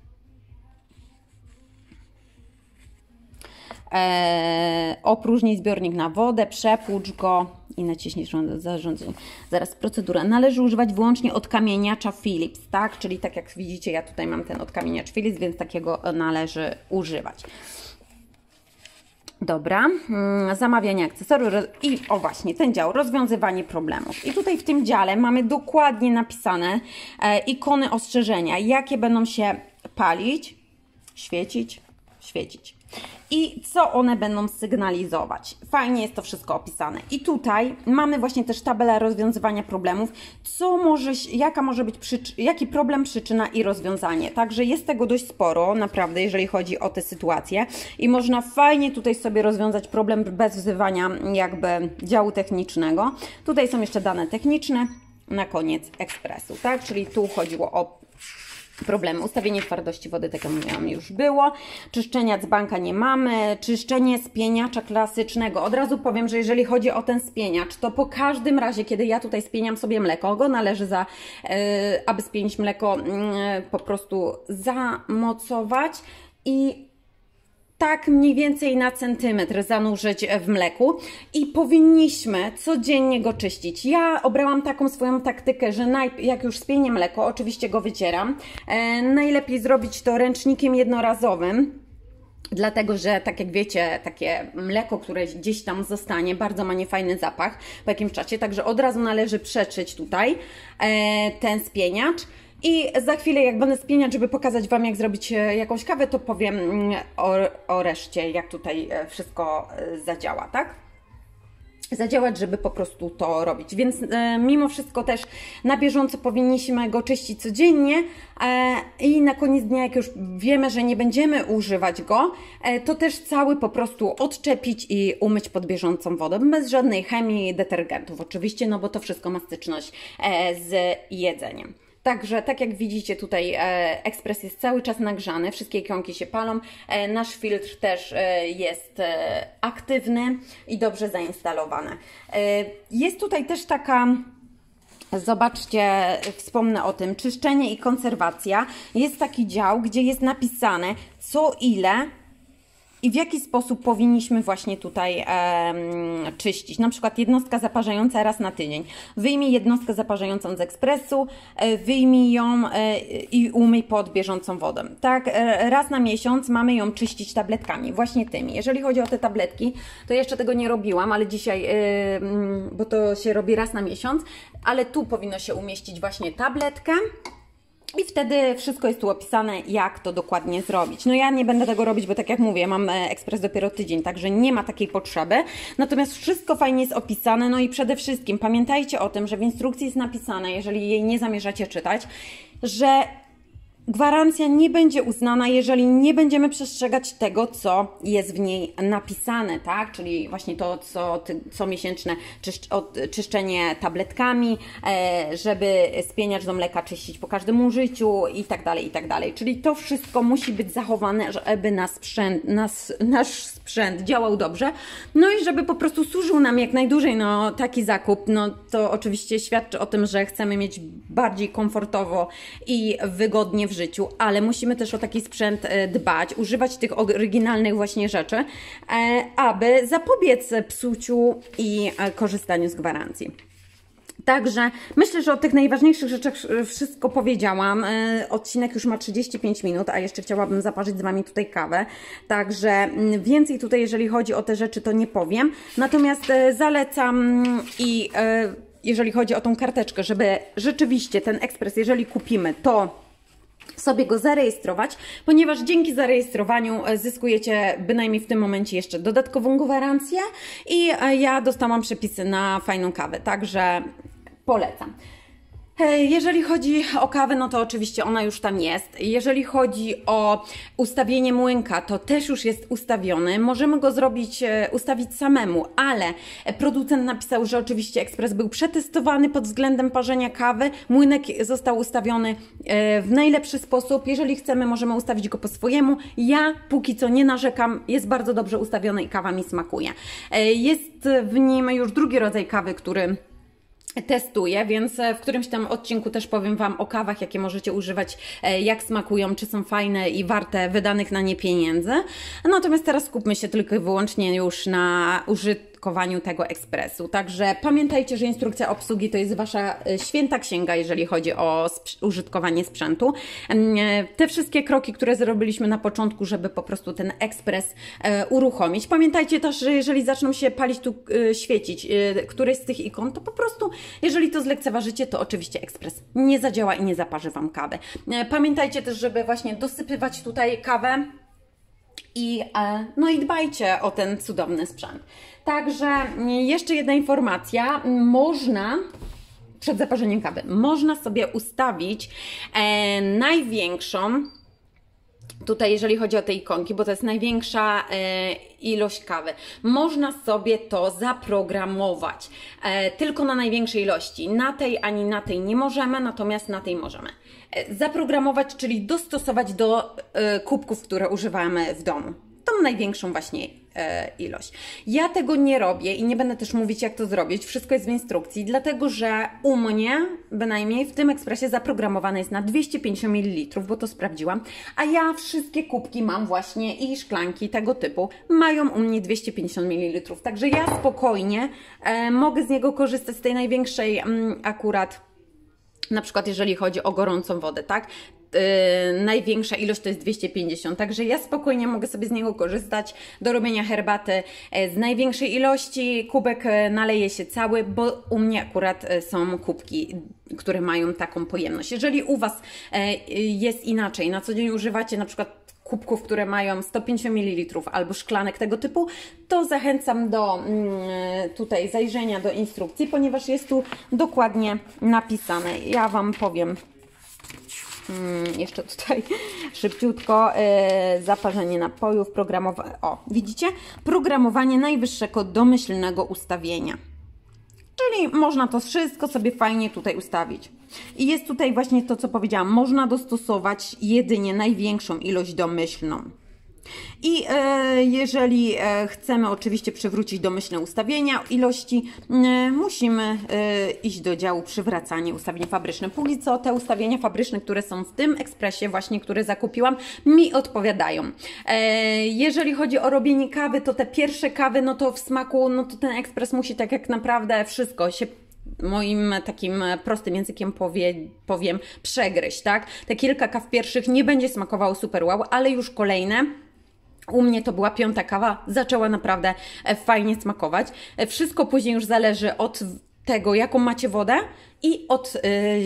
Eee, opróżnij zbiornik na wodę, przepłucz go i naciśnij zarządzenie. Zaraz procedura. Należy używać wyłącznie odkamieniacza Philips, tak? Czyli tak jak widzicie, ja tutaj mam ten odkamieniacz Philips, więc takiego należy używać. Dobra, zamawianie akcesoriów i o właśnie ten dział, rozwiązywanie problemów. I tutaj w tym dziale mamy dokładnie napisane e, ikony ostrzeżenia, jakie będą się palić, świecić, świecić. I co one będą sygnalizować. Fajnie jest to wszystko opisane. I tutaj mamy właśnie też tabelę rozwiązywania problemów, co może, jaka może być jaki problem, przyczyna i rozwiązanie. Także jest tego dość sporo, naprawdę, jeżeli chodzi o te sytuacje. I można fajnie tutaj sobie rozwiązać problem bez wzywania jakby działu technicznego. Tutaj są jeszcze dane techniczne, na koniec ekspresu, tak? Czyli tu chodziło o problemy. Ustawienie twardości wody, tak jak mówiłam, już było. Czyszczenia dzbanka nie mamy. Czyszczenie spieniacza klasycznego. Od razu powiem, że jeżeli chodzi o ten spieniacz, to po każdym razie, kiedy ja tutaj spieniam sobie mleko, go należy, za, yy, aby spienić mleko, yy, po prostu zamocować i tak mniej więcej na centymetr zanurzyć w mleku i powinniśmy codziennie go czyścić. Ja obrałam taką swoją taktykę, że najpierw, jak już spienię mleko, oczywiście go wycieram. E, najlepiej zrobić to ręcznikiem jednorazowym, dlatego że, tak jak wiecie, takie mleko, które gdzieś tam zostanie, bardzo ma niefajny zapach po jakimś czasie, także od razu należy przetrzeć tutaj e, ten spieniacz. I za chwilę, jak będę spieniać, żeby pokazać Wam, jak zrobić jakąś kawę, to powiem o, o reszcie, jak tutaj wszystko zadziała, tak? Zadziałać, żeby po prostu to robić. Więc e, mimo wszystko też na bieżąco powinniśmy go czyścić codziennie e, i na koniec dnia, jak już wiemy, że nie będziemy używać go, e, to też cały po prostu odczepić i umyć pod bieżącą wodą, bez żadnej chemii, detergentów oczywiście, no bo to wszystko ma styczność e, z jedzeniem. Także, tak jak widzicie, tutaj e, ekspres jest cały czas nagrzany, wszystkie ikonki się palą, e, nasz filtr też e, jest e, aktywny i dobrze zainstalowany. E, jest tutaj też taka, zobaczcie, wspomnę o tym, czyszczenie i konserwacja. Jest taki dział, gdzie jest napisane, co ile i w jaki sposób powinniśmy właśnie tutaj e, czyścić. Na przykład jednostka zaparzająca raz na tydzień. Wyjmij jednostkę zaparzającą z ekspresu, e, wyjmij ją e, i umyj pod bieżącą wodą. Tak, e, raz na miesiąc mamy ją czyścić tabletkami, właśnie tymi. Jeżeli chodzi o te tabletki, to jeszcze tego nie robiłam, ale dzisiaj, e, bo to się robi raz na miesiąc, ale tu powinno się umieścić właśnie tabletkę. I wtedy wszystko jest tu opisane, jak to dokładnie zrobić. No ja nie będę tego robić, bo tak jak mówię, mam ekspres dopiero tydzień, także nie ma takiej potrzeby. Natomiast wszystko fajnie jest opisane, no i przede wszystkim pamiętajcie o tym, że w instrukcji jest napisane, jeżeli jej nie zamierzacie czytać, że Gwarancja nie będzie uznana, jeżeli nie będziemy przestrzegać tego, co jest w niej napisane, tak? Czyli właśnie to, co ty, co miesięczne czyszcz, od, czyszczenie tabletkami, e, żeby spieniacz do mleka czyścić po każdym użyciu i tak dalej, i tak dalej. Czyli to wszystko musi być zachowane, żeby nasz sprzęt, nas, nasz sprzęt działał dobrze, no i żeby po prostu służył nam jak najdłużej. No taki zakup, no to oczywiście świadczy o tym, że chcemy mieć bardziej komfortowo i wygodnie w życiu, ale musimy też o taki sprzęt dbać, używać tych oryginalnych właśnie rzeczy, aby zapobiec psuciu i korzystaniu z gwarancji. Także myślę, że o tych najważniejszych rzeczach wszystko powiedziałam. Odcinek już ma trzydzieści pięć minut, a jeszcze chciałabym zaparzyć z Wami tutaj kawę. Także więcej tutaj, jeżeli chodzi o te rzeczy, to nie powiem. Natomiast zalecam i jeżeli chodzi o tą karteczkę, żeby rzeczywiście ten ekspres, jeżeli kupimy, to sobie go zarejestrować, ponieważ dzięki zarejestrowaniu zyskujecie bynajmniej w tym momencie jeszcze dodatkową gwarancję i ja dostałam przepisy na fajną kawę, także polecam. Jeżeli chodzi o kawę, no to oczywiście ona już tam jest. Jeżeli chodzi o ustawienie młynka, to też już jest ustawiony. Możemy go zrobić, ustawić samemu, ale producent napisał, że oczywiście ekspres był przetestowany pod względem parzenia kawy. Młynek został ustawiony w najlepszy sposób. Jeżeli chcemy, możemy ustawić go po swojemu. Ja póki co nie narzekam, jest bardzo dobrze ustawiony i kawa mi smakuje. Jest w nim już drugi rodzaj kawy, który testuję, więc w którymś tam odcinku też powiem Wam o kawach, jakie możecie używać, jak smakują, czy są fajne i warte wydanych na nie pieniędzy. Natomiast teraz skupmy się tylko i wyłącznie już na użytkowaniu tego ekspresu. Także pamiętajcie, że instrukcja obsługi to jest Wasza święta księga, jeżeli chodzi o użytkowanie sprzętu. Te wszystkie kroki, które zrobiliśmy na początku, żeby po prostu ten ekspres uruchomić. Pamiętajcie też, że jeżeli zaczną się palić tu, świecić któreś z tych ikon, to po prostu jeżeli to zlekceważycie, to oczywiście ekspres nie zadziała i nie zaparzy Wam kawy. Pamiętajcie też, żeby właśnie dosypywać tutaj kawę i, no i dbajcie o ten cudowny sprzęt. Także jeszcze jedna informacja. Można przed zaparzeniem kawy, można sobie ustawić e, największą, tutaj jeżeli chodzi o te ikonki, bo to jest największa e, ilość kawy, można sobie to zaprogramować e, tylko na największej ilości. Na tej ani na tej nie możemy, natomiast na tej możemy. E, zaprogramować, czyli dostosować do e, kubków, które używamy w domu. Tą największą właśnie e, ilość. Ja tego nie robię i nie będę też mówić, jak to zrobić. Wszystko jest w instrukcji, dlatego że u mnie bynajmniej w tym ekspresie zaprogramowane jest na dwieście pięćdziesiąt mililitrów, bo to sprawdziłam, a ja wszystkie kubki mam właśnie i szklanki tego typu mają u mnie dwieście pięćdziesiąt mililitrów. Także ja spokojnie e, mogę z niego korzystać, z tej największej m, akurat, na przykład jeżeli chodzi o gorącą wodę, tak? Yy, największa ilość to jest dwieście pięćdziesiąt, także ja spokojnie mogę sobie z niego korzystać do robienia herbaty yy, z największej ilości. Kubek yy, naleje się cały, bo u mnie akurat yy, są kubki, które mają taką pojemność. Jeżeli u Was yy, jest inaczej, na co dzień używacie na przykład kubków, które mają sto pięćdziesiąt mililitrów albo szklanek tego typu, to zachęcam do yy, tutaj zajrzenia do instrukcji, ponieważ jest tu dokładnie napisane. Ja Wam powiem Hmm, jeszcze tutaj szybciutko, yy, zaparzenie napojów, programowanie, o widzicie, programowanie najwyższego domyślnego ustawienia, czyli można to wszystko sobie fajnie tutaj ustawić. I jest tutaj właśnie to, co powiedziałam, można dostosować jedynie największą ilość domyślną. I e, jeżeli e, chcemy oczywiście przywrócić domyślne ustawienia ilości, e, musimy e, iść do działu przywracanie ustawień fabrycznych. Póki co te ustawienia fabryczne, które są w tym ekspresie właśnie, które zakupiłam, mi odpowiadają. E, jeżeli chodzi o robienie kawy, to te pierwsze kawy, no to w smaku, no to ten ekspres musi tak jak naprawdę wszystko się, moim takim prostym językiem powie, powiem, przegryźć, tak? Te kilka kaw pierwszych nie będzie smakowało super wow, ale już kolejne, u mnie to była piąta kawa, zaczęła naprawdę fajnie smakować. Wszystko później już zależy od tego, jaką macie wodę i od yy,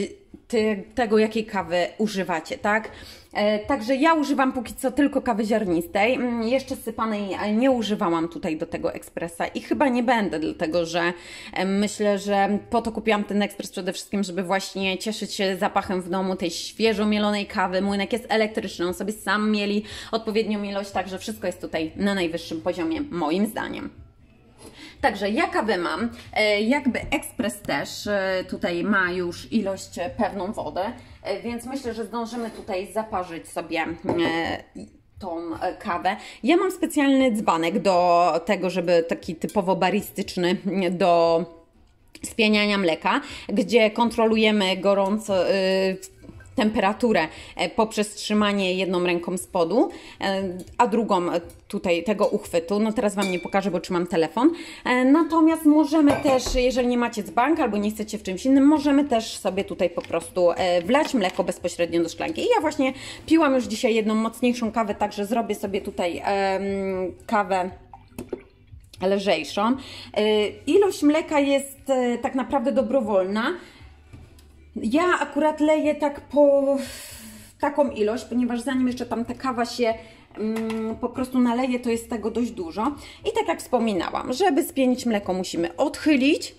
ty, tego, jakiej kawy używacie, tak? E, także ja używam póki co tylko kawy ziarnistej. Mm, jeszcze sypanej nie używałam tutaj do tego ekspresa i chyba nie będę, dlatego że e, myślę, że po to kupiłam ten ekspres przede wszystkim, żeby właśnie cieszyć się zapachem w domu tej świeżo mielonej kawy. Młynek jest elektryczny, on sobie sam mieli odpowiednią ilość, także wszystko jest tutaj na najwyższym poziomie, moim zdaniem. Także ja kawę mam, jakby ekspres też tutaj ma już ilość pewną wodę, więc myślę, że zdążymy tutaj zaparzyć sobie tą kawę. Ja mam specjalny dzbanek do tego, żeby taki typowo baristyczny do spieniania mleka, gdzie kontrolujemy gorąco temperaturę poprzez trzymanie jedną ręką spodu, a drugą tutaj tego uchwytu. No teraz Wam nie pokażę, bo trzymam telefon. Natomiast możemy też, jeżeli nie macie dzbanka albo nie chcecie w czymś innym, możemy też sobie tutaj po prostu wlać mleko bezpośrednio do szklanki. I ja właśnie piłam już dzisiaj jedną mocniejszą kawę, także zrobię sobie tutaj um, kawę lżejszą. Ilość mleka jest tak naprawdę dobrowolna. Ja akurat leję tak po taką ilość, ponieważ zanim jeszcze tam ta kawa się mm, po prostu naleje, to jest tego dość dużo. I tak jak wspominałam, żeby spienić mleko, musimy odchylić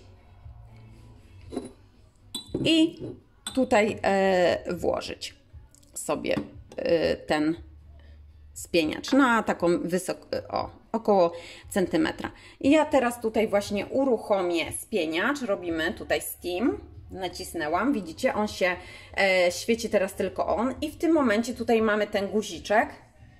i tutaj e, włożyć sobie e, ten spieniacz na taką wysoką, o, około centymetra. I ja teraz tutaj właśnie uruchomię spieniacz, robimy tutaj steam. Nacisnęłam, widzicie, on się e, świeci teraz tylko on i w tym momencie tutaj mamy ten guziczek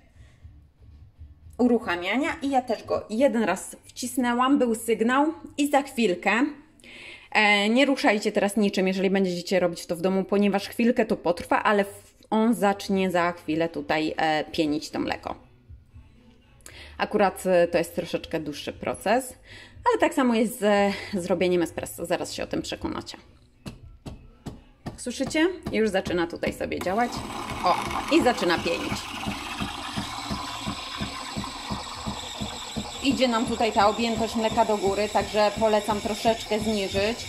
uruchamiania i ja też go jeden raz wcisnęłam, był sygnał i za chwilkę e, nie ruszajcie teraz niczym, jeżeli będziecie robić to w domu, ponieważ chwilkę to potrwa, ale on zacznie za chwilę tutaj e, pienić to mleko. Akurat e, to jest troszeczkę dłuższy proces, ale tak samo jest z zrobieniem espresso, zaraz się o tym przekonacie. Słyszycie? Już zaczyna tutaj sobie działać. O, i zaczyna pienić. Idzie nam tutaj ta objętość mleka do góry, także polecam troszeczkę zniżyć.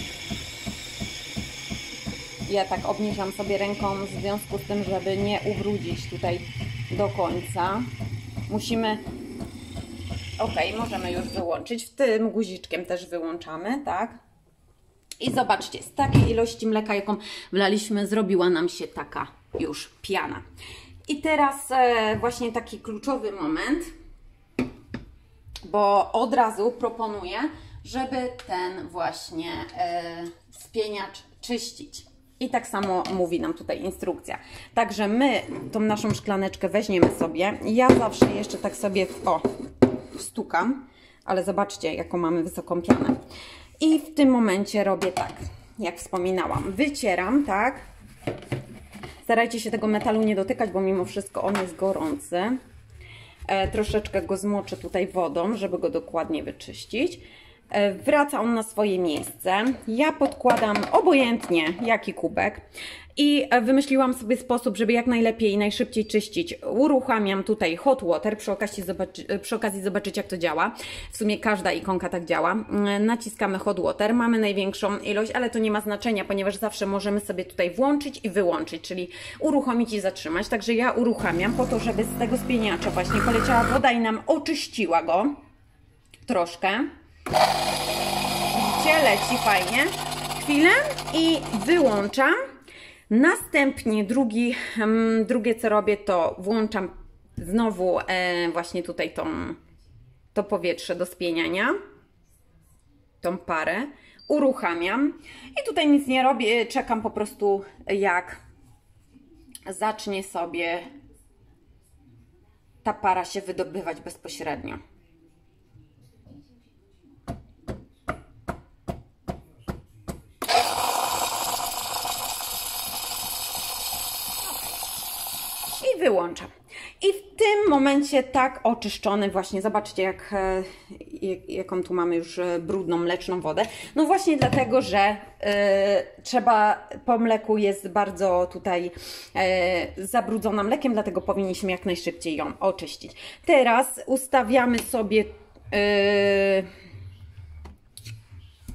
Ja tak obniżam sobie ręką w związku z tym, żeby nie ubrudzić tutaj do końca. Musimy... Ok, możemy już wyłączyć. Tym guziczkiem też wyłączamy, tak? I zobaczcie, z takiej ilości mleka, jaką wlaliśmy, zrobiła nam się taka już piana. I teraz e, właśnie taki kluczowy moment, bo od razu proponuję, żeby ten właśnie e, spieniacz czyścić. I tak samo mówi nam tutaj instrukcja. Także my tą naszą szklaneczkę weźmiemy sobie. Ja zawsze jeszcze tak sobie, o, stukam, ale zobaczcie, jaką mamy wysoką pianę. I w tym momencie robię tak, jak wspominałam, wycieram, tak? Starajcie się tego metalu nie dotykać, bo mimo wszystko on jest gorący. E, troszeczkę go zmoczę tutaj wodą, żeby go dokładnie wyczyścić. E, wraca on na swoje miejsce. Ja podkładam obojętnie jaki kubek. I wymyśliłam sobie sposób, żeby jak najlepiej i najszybciej czyścić. Uruchamiam tutaj hot water, przy okazji, zobaczy, przy okazji zobaczyć jak to działa. W sumie każda ikonka tak działa. Naciskamy hot water, mamy największą ilość, ale to nie ma znaczenia, ponieważ zawsze możemy sobie tutaj włączyć i wyłączyć, czyli uruchomić i zatrzymać. Także ja uruchamiam po to, żeby z tego spieniacza właśnie poleciała woda i nam oczyściła go troszkę. Widzicie, leci fajnie. Chwilę i wyłączam. Następnie drugi, um, drugie co robię, to włączam znowu e, właśnie tutaj tą, to powietrze do spieniania, tą parę, uruchamiam i tutaj nic nie robię, czekam po prostu jak zacznie sobie ta para się wydobywać bezpośrednio. I wyłączam. I w tym momencie tak oczyszczony właśnie, zobaczcie jak, jak, jaką tu mamy już brudną, mleczną wodę. No właśnie dlatego, że y, trzeba, po mleku jest bardzo tutaj y, zabrudzona mlekiem, dlatego powinniśmy jak najszybciej ją oczyścić. Teraz ustawiamy sobie y,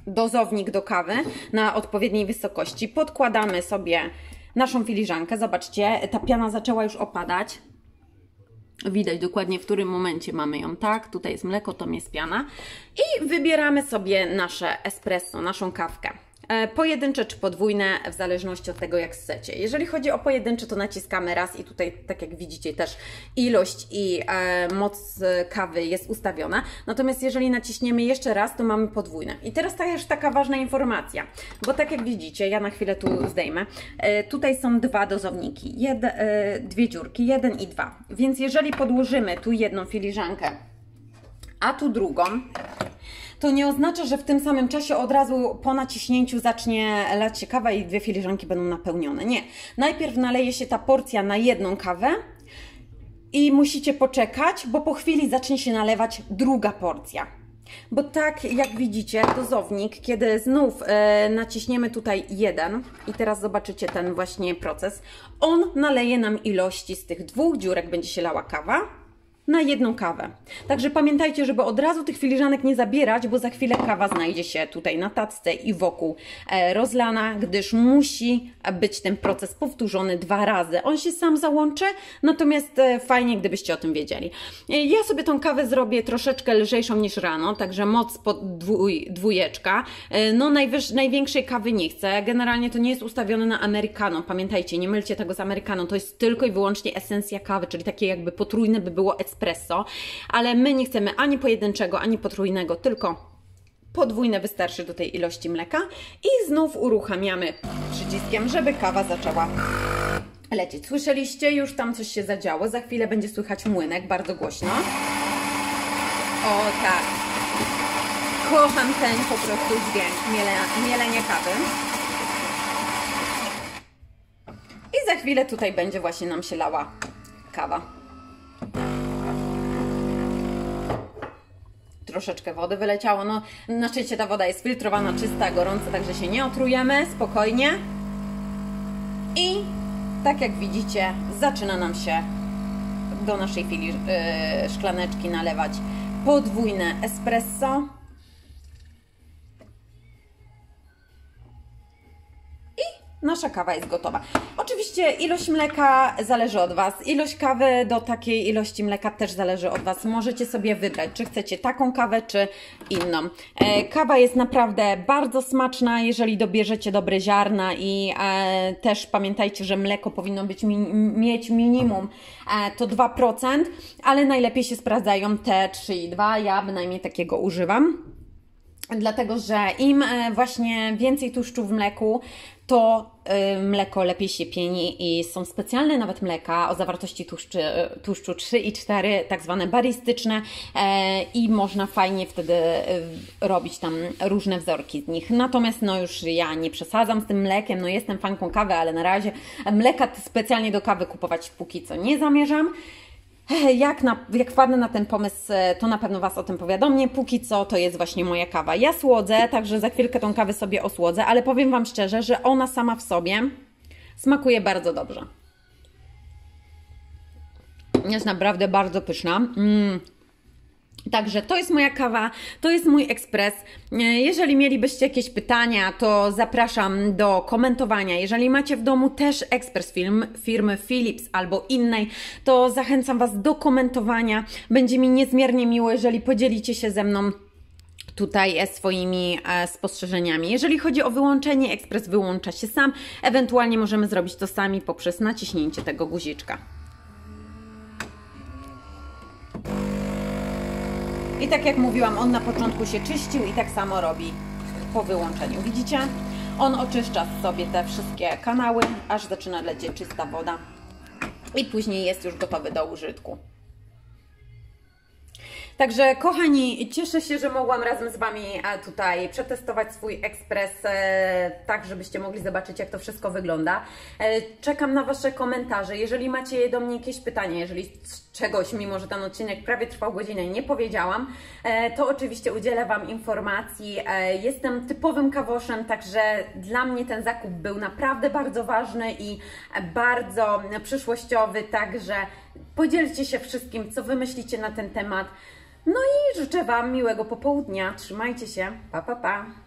dozownik do kawy na odpowiedniej wysokości. Podkładamy sobie naszą filiżankę. Zobaczcie, ta piana zaczęła już opadać. Widać dokładnie, w którym momencie mamy ją, tak? Tutaj jest mleko, to jest piana. I wybieramy sobie nasze espresso, naszą kawkę. Pojedyncze czy podwójne, w zależności od tego, jak chcecie. Jeżeli chodzi o pojedyncze, to naciskamy raz i tutaj, tak jak widzicie, też ilość i e, moc kawy jest ustawiona. Natomiast jeżeli naciśniemy jeszcze raz, to mamy podwójne. I teraz też taka ważna informacja, bo tak jak widzicie, ja na chwilę tu zdejmę, e, tutaj są dwa dozowniki, Jed, e, dwie dziurki, jeden i dwa. Więc jeżeli podłożymy tu jedną filiżankę, a tu drugą, to nie oznacza, że w tym samym czasie od razu po naciśnięciu zacznie lać się kawa i dwie filiżanki będą napełnione. Nie. Najpierw naleje się ta porcja na jedną kawę i musicie poczekać, bo po chwili zacznie się nalewać druga porcja. Bo tak jak widzicie, dozownik, kiedy znów e, naciśniemy tutaj jeden i teraz zobaczycie ten właśnie proces, on naleje nam ilości z tych dwóch dziurek, będzie się lała kawa na jedną kawę. Także pamiętajcie, żeby od razu tych filiżanek nie zabierać, bo za chwilę kawa znajdzie się tutaj na tacce i wokół e, rozlana, gdyż musi być ten proces powtórzony dwa razy. On się sam załączy, natomiast e, fajnie, gdybyście o tym wiedzieli. E, ja sobie tą kawę zrobię troszeczkę lżejszą niż rano, także moc pod dwój, dwójeczka. E, no najwyż, największej kawy nie chcę. Generalnie to nie jest ustawione na americano. Pamiętajcie, nie mylcie tego z americano. To jest tylko i wyłącznie esencja kawy, czyli takie jakby potrójne by było espresso, ale my nie chcemy ani pojedynczego, ani potrójnego, tylko podwójne wystarczy do tej ilości mleka i znów uruchamiamy przyciskiem, żeby kawa zaczęła lecieć. Słyszeliście? Już tam coś się zadziało. Za chwilę będzie słychać młynek bardzo głośno. O tak. Kocham ten po prostu dźwięk miele, mielenia kawy. I za chwilę tutaj będzie właśnie nam się lała kawa. Troszeczkę wody wyleciało, no na szczęście ta woda jest filtrowana, czysta, gorąca, także się nie otrujemy, spokojnie. I tak jak widzicie, zaczyna nam się do naszej fili, yy, szklaneczki nalewać podwójne espresso. Nasza kawa jest gotowa. Oczywiście ilość mleka zależy od Was. Ilość kawy do takiej ilości mleka też zależy od Was. Możecie sobie wybrać, czy chcecie taką kawę, czy inną. E, kawa jest naprawdę bardzo smaczna, jeżeli dobierzecie dobre ziarna i e, też pamiętajcie, że mleko powinno być mi, mieć minimum e, to dwa procent, ale najlepiej się sprawdzają te trzy i dwa. Ja bynajmniej takiego używam. Dlatego, że im właśnie więcej tłuszczu w mleku, to mleko lepiej się pieni i są specjalne nawet mleka o zawartości tłuszczu, tłuszczu trzy i cztery, tak zwane baristyczne i można fajnie wtedy robić tam różne wzorki z nich. Natomiast no już ja nie przesadzam z tym mlekiem, no jestem fanką kawy, ale na razie mleka specjalnie do kawy kupować póki co nie zamierzam. Jak, na, jak wpadnę na ten pomysł, to na pewno Was o tym powiadomię. Póki co to jest właśnie moja kawa. Ja słodzę, także za chwilkę tą kawę sobie osłodzę, ale powiem Wam szczerze, że ona sama w sobie smakuje bardzo dobrze. Jest naprawdę bardzo pyszna. Mm. Także to jest moja kawa, to jest mój ekspres. Jeżeli mielibyście jakieś pytania, to zapraszam do komentowania. Jeżeli macie w domu też ekspres firm, firmy Philips albo innej, to zachęcam Was do komentowania. Będzie mi niezmiernie miło, jeżeli podzielicie się ze mną tutaj swoimi spostrzeżeniami. Jeżeli chodzi o wyłączenie, ekspres wyłącza się sam. Ewentualnie możemy zrobić to sami poprzez naciśnięcie tego guziczka. I tak jak mówiłam, on na początku się czyścił i tak samo robi po wyłączeniu. Widzicie? On oczyszcza sobie te wszystkie kanały, aż zaczyna lecieć czysta woda i później jest już gotowy do użytku. Także kochani, cieszę się, że mogłam razem z Wami tutaj przetestować swój ekspres, tak żebyście mogli zobaczyć, jak to wszystko wygląda. Czekam na Wasze komentarze. Jeżeli macie do mnie jakieś pytania, jeżeli czegoś, mimo że ten odcinek prawie trwał godzinę, nie powiedziałam, to oczywiście udzielę Wam informacji. Jestem typowym kawoszem, także dla mnie ten zakup był naprawdę bardzo ważny i bardzo przyszłościowy, także podzielcie się wszystkim, co Wy myślicie na ten temat. No i życzę Wam miłego popołudnia. Trzymajcie się. Pa, pa, pa.